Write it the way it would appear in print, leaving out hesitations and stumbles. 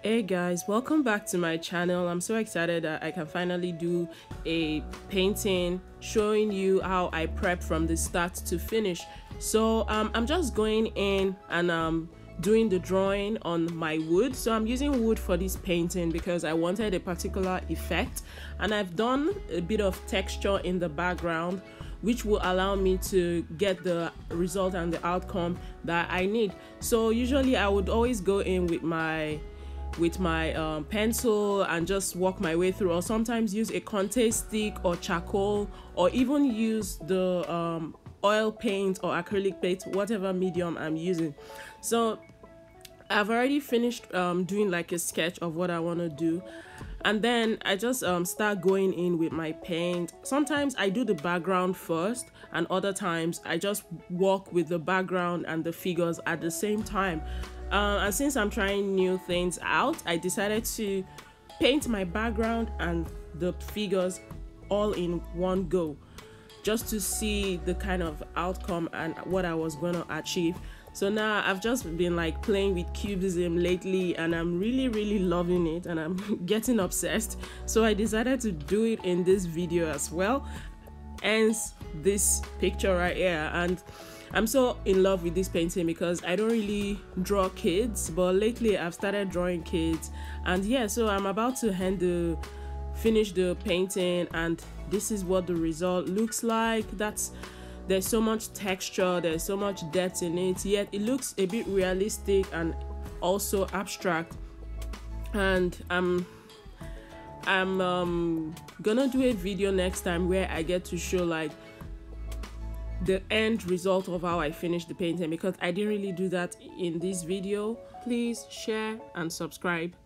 Hey guys, welcome back to my channel. I'm so excited that I can finally do a painting showing you how I prep from the start to finish. So I'm just going in and doing the drawing on my wood. So I'm using wood for this painting because I wanted a particular effect, and I've done a bit of texture in the background which will allow me to get the result and the outcome that I need. So usually I would always go in with my pencil and just walk my way through, or sometimes use a Conte stick or charcoal, or even use the oil paint or acrylic paint, whatever medium I'm using. So I've already finished doing like a sketch of what I want to do, and then I just start going in with my paint. Sometimes I do the background first, and other times I just walk with the background and the figures at the same time. And since I'm trying new things out, I decided to paint my background and the figures all in one go, just to see the kind of outcome and what I was going to achieve. So now I've just been like playing with cubism lately, and I'm really loving it, and I'm getting obsessed. So I decided to do it in this video as well, hence this picture right here. And I'm so in love with this painting because I don't really draw kids, but lately I've started drawing kids. And yeah, so I'm about to finish the painting, and this is what the result looks like. There's so much texture, there's so much depth in it, yet it looks a bit realistic and also abstract. And I'm gonna do a video next time where I get to show like the end result of how I finished the painting, because I didn't really do that in this video. Please share and subscribe.